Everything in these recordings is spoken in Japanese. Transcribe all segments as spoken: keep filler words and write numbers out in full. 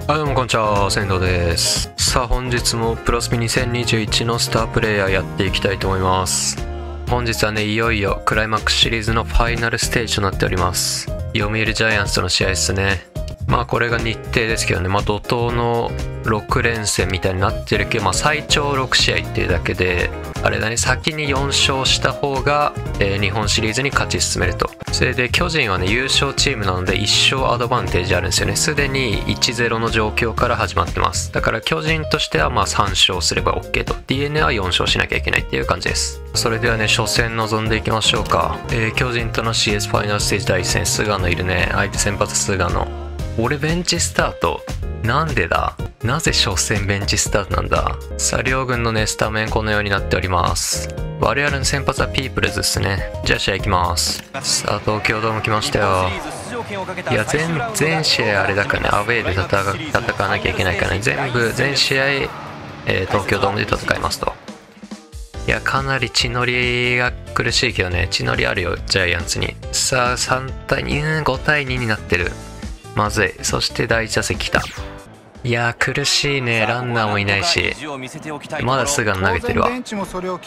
はい、どうもこんにちは、仙道です。さあ本日もプロスピにせんにじゅういちのスタープレイヤーやっていきたいと思います。本日はね、いよいよクライマックスシリーズのファイナルステージとなっております。読売ジャイアンツとの試合ですね。まあこれが日程ですけどね、まあ怒涛のろく連戦みたいになってるけど、まあ最長ろく試合っていうだけで、あれだね、先によん勝した方が、えー、日本シリーズに勝ち進めると。それで巨人はね、優勝チームなのでいっ勝アドバンテージあるんですよね。すでに いちたいゼロ の状況から始まってます。だから巨人としてはまあさん勝すれば OK と。ディーエヌエー はよん勝しなきゃいけないっていう感じです。それではね、初戦臨んでいきましょうか。えー、巨人との シーエス ファイナルステージだいいっ戦、菅野いるね。相手先発菅野。俺ベンチスタート。なんでだ？なぜ初戦ベンチスタートなんだ？さあ両軍のねスタメンこのようになっております。我々の先発はピープルズですね。じゃあ試合いきます。さあ東京ドーム来ましたよ。いや 全, 全試合あれだからね、アウェーで戦戦わなきゃいけないからね、全部全試合、えー、東京ドームで戦いますと。いやかなり血のりが苦しいけどね、血のりあるよジャイアンツに。さあさんたいに、うん、ごたいにになってる。まずい。そして第一打席来た。いやー苦しいね。ランナーもいないし、まだ菅野投げてるわ。菅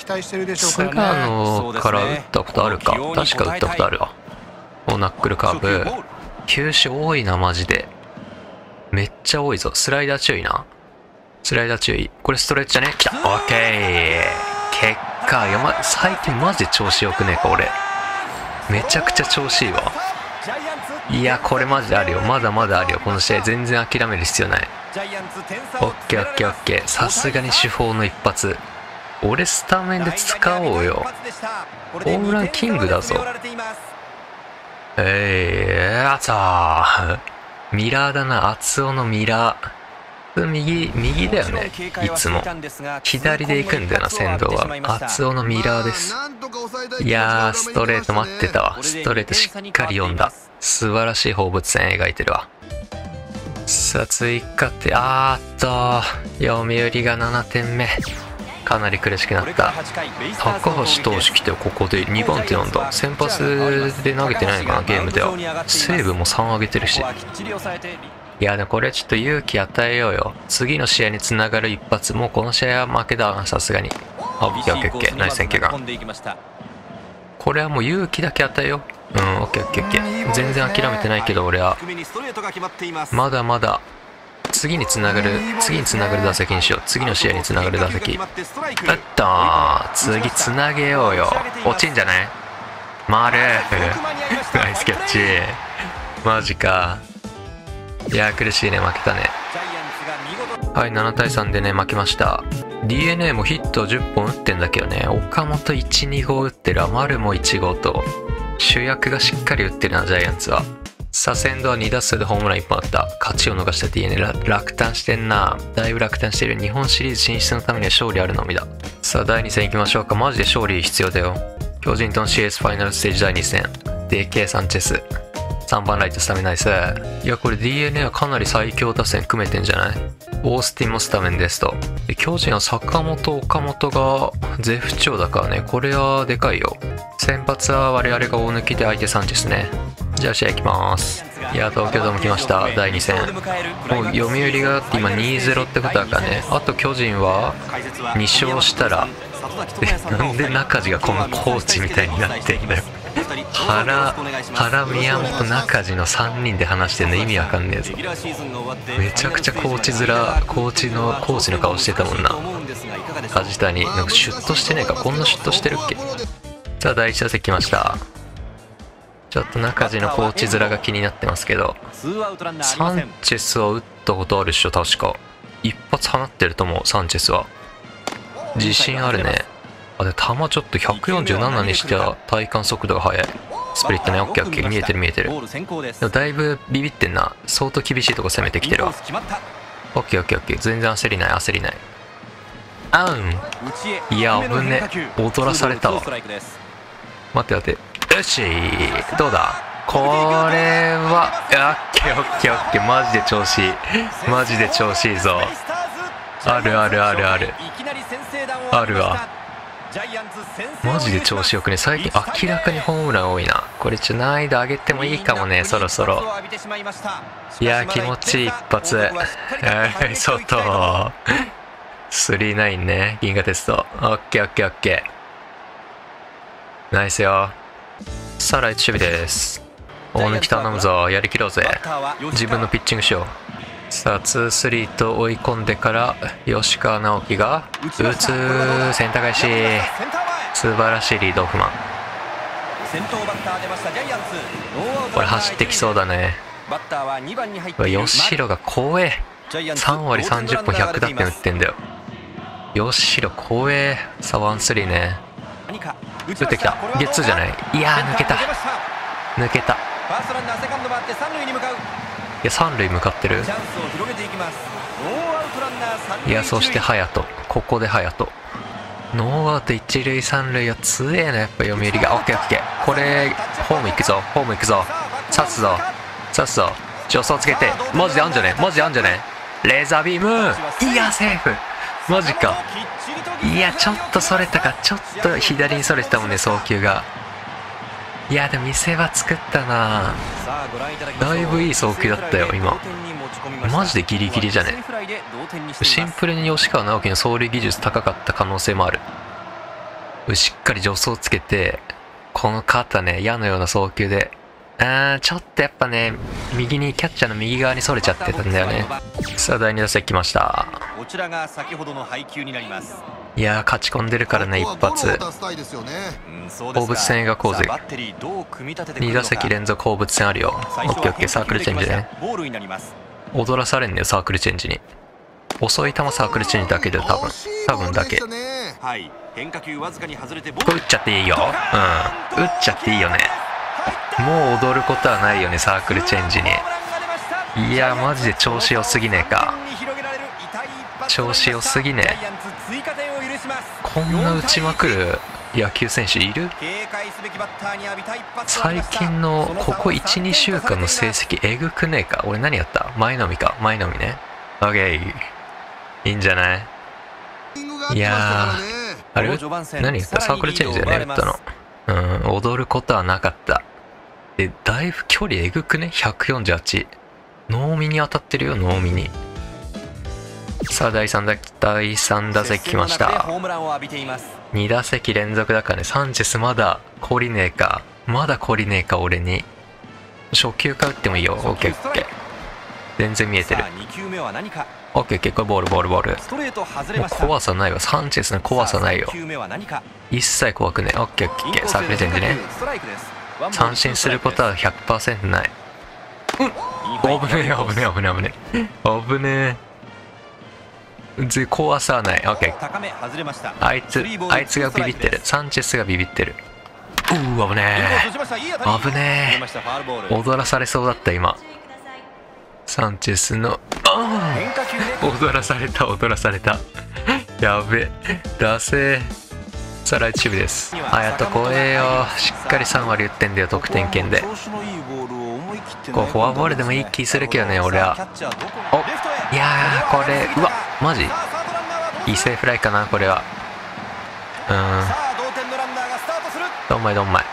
野から打ったことあるか。確か打ったことあるわ。おナックルカーブ。球種多いなマジで。めっちゃ多いぞ。スライダー注意な。スライダー注意。これストレッチじゃね。来た。オッケー。結果いや、ま、最近マジで調子よくねえか俺。めちゃくちゃ調子いいわ。いやこれマジであるよ。まだまだあるよこの試合。全然諦める必要ない。オッケーオッケーオッケー。さすがに主砲の一発。俺スタメンで使おうよ。ホームランキングだぞ。えー、あつーミラーだな。厚尾のミラー。右右だよねいつも。左で行くんだよな仙道は。厚尾のミラーです。いやーストレート待ってたわ。ストレートしっかり読んだ。素晴らしい放物線描いてるわ。さあ追加ってあーっと読売がななてんめ。かなり苦しくなった。高橋投手来てここでにばん手なんだ。先発で投げてないのかなゲームでは。西武もさん上げてるし。いやでもこれちょっと勇気与えようよ。次の試合につながる一発。もうこの試合は負けだなさすがに。あオッケーオッケーオッケー。ナイスセンキューが。これはもう勇気だけ与えよう。うんオッケーオッケーオッケー。全然諦めてないけど俺は。まだまだ次につながる次につながる打席にしよう。次の試合につながる打席。うっとー次つなげようよ。落ちんじゃない？丸ナイスキャッチ。マジか。いや苦しいね。負けたね。はいななたいさんでね負けました。 ディーエヌエー もヒットじゅっぽん打ってんだけどね、岡本いち、に号打ってる。丸もいち号と主役がしっかり打ってるなジャイアンツは。さあ仙道はに打数でホームランいっぽんあった。勝ちを逃した ディーエヌエー 落胆してんな。だいぶ落胆してる。日本シリーズ進出のためには勝利あるのみだ。さあだいに戦いきましょうか。マジで勝利必要だよ。巨人との シーエス ファイナルステージだいに戦。デーケー サンチェスさんばんライトスタメンナイス。いやこれ ディーエヌエー はかなり最強打線組めてんじゃない？オースティンもスタメンですと。巨人は坂本岡本が絶不調だからね。これはでかいよ。先発は我々が大抜きで相手サンチェスね。じゃあ試合いきます。いや東京ドーム来ましただいに戦。もう読売が今 にたいゼロ ってことだからね。あと巨人はに勝したらなんで中地がこのコーチみたいになってんだよ。原原宮本中地のさんにんで話してんの意味わかんねえぞ。めちゃくちゃコーチ面コーチのコーチの顔してたもんな。梶谷なんかシュッとしてねえか。こんなシュッとしてるっけ。さあだいいち打席来ました。ちょっと中地のコーチ面が気になってますけど、サンチェスは打ったことあるっしょ確か。一発放ってると思うサンチェスは。自信あるね。あで球ちょっとひゃくよんじゅうななにしては体感速度が速い。スプリットね。オッケーオッケー見えてる見えてる。でもだいぶビビってんな。相当厳しいとこ攻めてきてるわ。オッケーオッケーオッケー。全然焦りない焦りない。あうんいや危ね。踊らされたわ。待って待って。よしどうだこれは。オッケーオッケーオッケー。マジで調子いいマジで調子いいぞ。あるあるあるあるあるわ。 マジで調子よくね。最近明らかにホームラン多いな。これちょっと難易度上げてもいいかもね、そろそろ。いや気持ちいい一発。はい、外。スリーナインね、銀河鉄道。オッケーオッケーオッケー。ナイスよ。さあ、ライト守備です。大貫頼むぞ、やりきろうぜ。自分のピッチングしよう。さあ、ツースリーと追い込んでから、吉川直樹が打つ、センター返し。素晴らしいリードオフマン。これ走ってきそうだね。吉弘が怖え。さん割さんじゅっぽんひゃく打点打ってんだよ。吉弘怖え。さあ、ワンスリーね。打ってきた。ゲッツーじゃない。いやー、抜けた。抜けた。いや、三塁向かってる。いや、そして隼人。ここで隼人。ノーアウト一塁三塁は強えな、やっぱ読売が。オッケーオッケー。これ、ホーム行くぞ。ホーム行くぞ。刺すぞ。刺すぞ。助走つけて。マジであんじゃねマジであんじゃねレーザービーム。いや、セーフ。マジか。いや、ちょっとそれたか。ちょっと左にそれてたもんね、送球が。いや、でも見せ場作ったな。だいぶいい送球だったよ、今。マジでギリギリじゃね。シンプルに吉川直樹の走塁技術高かった可能性もある。しっかり助走つけて、この肩ね、矢のような送球で。あー、ちょっとやっぱね、右に、キャッチャーの右側にそれちゃってたんだよね。さあ、だいに打席来ました。 こちらが先ほどの配球になります。 いやー、勝ち込んでるからね、一発。放物線描こうぜ。に打席連続放物線あるよ。オッケーオッケー、サークルチェンジね。踊らされんねよ、サークルチェンジに。遅い球サークルチェンジだけで多分。多分だけ。これ打っちゃっていいよ。うん。打っちゃっていいよね。もう踊ることはないよね、サークルチェンジに。いや、マジで調子良すぎねえか。調子良すぎね。こんな打ちまくる野球選手いる？最近のここいちにしゅうかんの成績えぐくねえか。俺何やった？前のみか。前のみね。オッケー。いいんじゃない？いやー、あれ何やった？サークルチェンジだよね、打ったの。うん、踊ることはなかった。え、だいぶ距離えぐくね？ ひゃくよんじゅうはち。ノーミに当たってるよ、ノーミに。さあ、だいさん打席来ました。に打席連続だからね。サンチェスまだ懲りねえか。まだ懲りねえか、俺に。初球から打ってもいいよ。オッケーオッケー。全然見えてる。オッケーオッケー、これボールボールボール。もう怖さないわ。サンチェスの怖さないよ。一切怖くねえ。オッケーオッケー、サークルチェンジね。三振することは ひゃくパーセント ない。うん、危ねえ危ねえ危ねえ危ねえ危ねえ。怖さはない。オッケー。あいつあいつがビビってる。サンチェスがビビってる。うー、危ねえ危ねえ。踊らされそうだった今。サンチェスのあー踊らされた踊らされた。やべえダセー。さあ、ライト守備です。隼人怖えよ。しっかりさん割打ってんだよ、得点圏で。こうフォアボールでもいい気するけどね、俺は。お、いやー、これうわマジ犠牲フライかな、これは。うーん、どんまいどんまい。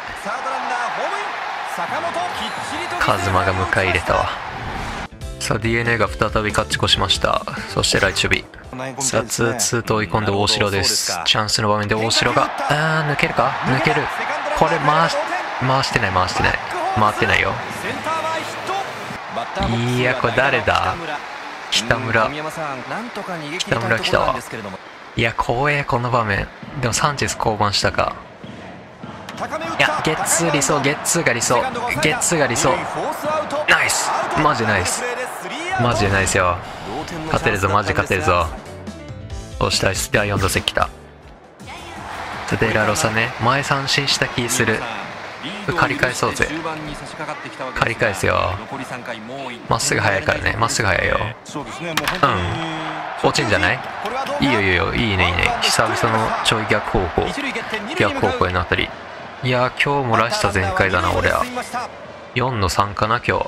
カズマが迎え入れたわ。さあ、 ディーエヌエー が再び勝ち越しました。そしてライト守備。さあ、ツーツーと追い込んで大城です。チャンスの場面で大城があー抜けるか、抜ける。これ回し回してない回してない回ってないよ。いや、これ誰だ？北村。北村来たわ。いや、光栄この場面。でもサンチェス降板したか。いや、ゲッツー理想、ゲッツーが理想、ゲッツーが理想。ナイス、マジナイス、マジでナイスよ。勝てるぞ、マジ勝てるぞ。そしてだいよん打席来た。デラロサね、前三振した気する。借り返そうぜ。借り返すよ。まっすぐ速いからね、まっすぐ速いよ。うん、落ちんじゃない？いいよいいよ、いいねいいね。久々のちょい逆方向、逆方向へのあたり。いやー、今日もらしさ全開だな俺は。よんのさんかな今日。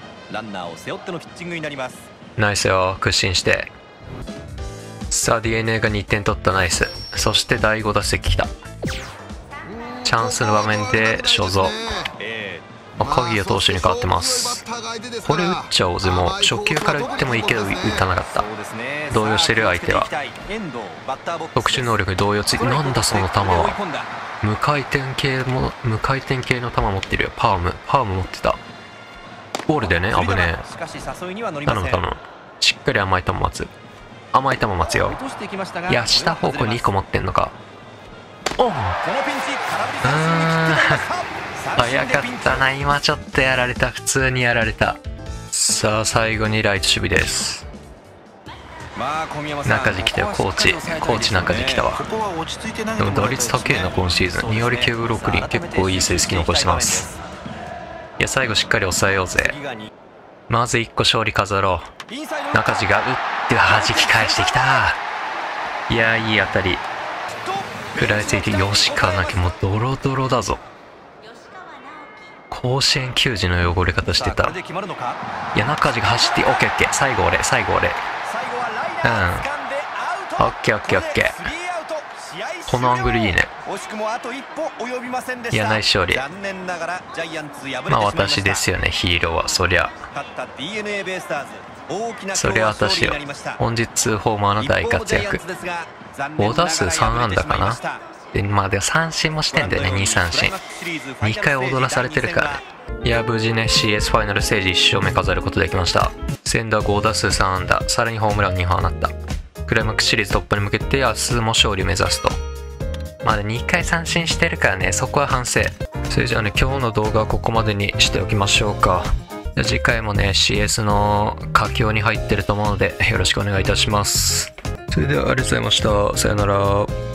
ナイスよ、屈伸して。さあ、 ディーエヌエー がにてん取った。ナイス。そしてだいご打席来た。 チャンスの場面で所蔵。鍵谷投手に変わってます。これ打っちゃおうぜ。もう初球から打ってもいいけど打たなかった。動揺してる相手は特殊能力に動揺ついて、なんだその球は。無回転系も無回転系の球持ってるよ。パームパーム持ってた。ボールでね、危ねえ。頼む頼む。しっかり甘い球待つ。甘い球待つよ。いや、下方向にいっこ持ってんのか。おん、うーん、早かったな。今ちょっとやられた。普通にやられた。さあ最後にライト守備です。中地来たよ。コーチコーチ中地来たわ。でも打率高えな今シーズン。に割きゅうぶろく厘、結構いい成績残してます。いや最後しっかり抑えようぜ。まずいっこ勝利飾ろう。中地が打って弾き返してきた。いやいい当たり。食らいついて吉川なきもうドロドロだぞ。甲子園球児の汚れ方してた。いや中地が走って、オッケーオッケー、最後俺最後俺、うんオッケーオッケーオッケー。このアングルいいね。いやナイス勝利。まあ私ですよねヒーローは。そりゃそりゃ私よ。本日ホーマーの大活躍。ご打数さん安打かな。でまあでも三振もしてんだよね。に三振にかい踊らされてるからね。いや無事ね シーエス ファイナルステージいち勝目飾ることできました。先打ご打数さん安打、さらにホームランにほん放った。クライマックスシリーズ突破に向けて明日も勝利を目指すと。まだにかい三振してるからね、そこは反省。それじゃあね今日の動画はここまでにしておきましょうか。じゃあ次回もね シーエス の佳境に入ってると思うのでよろしくお願いいたします。それではありがとうございました。さよなら。